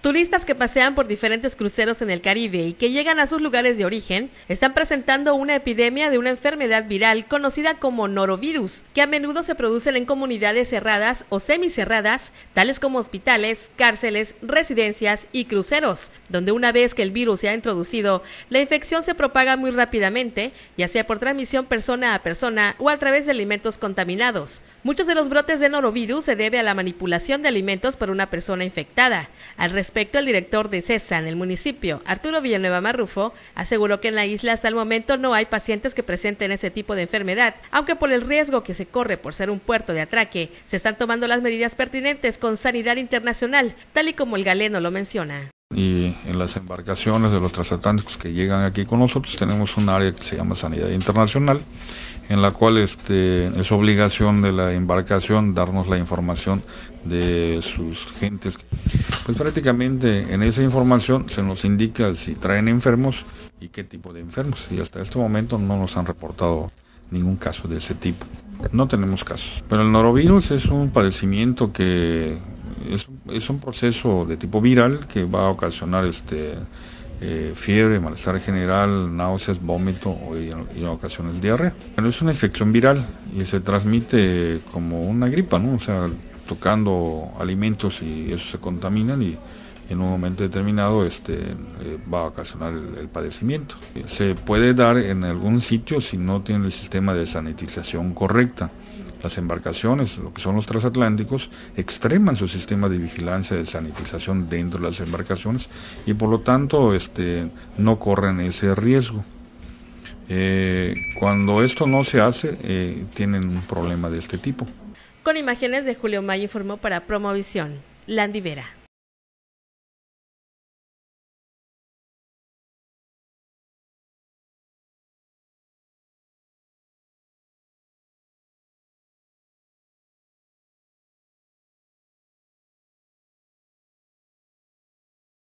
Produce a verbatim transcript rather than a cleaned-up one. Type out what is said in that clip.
Turistas que pasean por diferentes cruceros en el Caribe y que llegan a sus lugares de origen están presentando una epidemia de una enfermedad viral conocida como norovirus, que a menudo se producen en comunidades cerradas o semicerradas, tales como hospitales, cárceles, residencias y cruceros, donde una vez que el virus se ha introducido, la infección se propaga muy rápidamente, ya sea por transmisión persona a persona o a través de alimentos contaminados. Muchos de los brotes de norovirus se debe a la manipulación de alimentos por una persona infectada. Al respecto, el director de CESA en el municipio, Arturo Villanueva Marrufo, aseguró que en la isla hasta el momento no hay pacientes que presenten ese tipo de enfermedad, aunque por el riesgo que se corre por ser un puerto de atraque, se están tomando las medidas pertinentes con Sanidad Internacional, tal y como el galeno lo menciona. Y en las embarcaciones de los transatlánticos que llegan aquí con nosotros tenemos un área que se llama Sanidad Internacional, en la cual este, es obligación de la embarcación darnos la información de sus gentes. Pues prácticamente en esa información se nos indica si traen enfermos y qué tipo de enfermos, y hasta este momento no nos han reportado ningún caso de ese tipo. No tenemos casos. Pero el norovirus es un padecimiento que es, es un proceso de tipo viral que va a ocasionar este eh, fiebre, malestar general, náuseas, vómito y, y en ocasiones diarrea. Pero es una infección viral y se transmite como una gripa, ¿no? O sea, tocando alimentos y esos se contaminan y en un momento determinado este eh, va a ocasionar el, el padecimiento. Se puede dar en algún sitio si no tiene el sistema de sanitización correcta. Las embarcaciones, lo que son los transatlánticos, extreman su sistema de vigilancia de sanitización dentro de las embarcaciones y por lo tanto este, no corren ese riesgo. Eh, cuando esto no se hace, eh, tienen un problema de este tipo. Con imágenes de Julio Mayo informó para Promovisión, Landy Vera.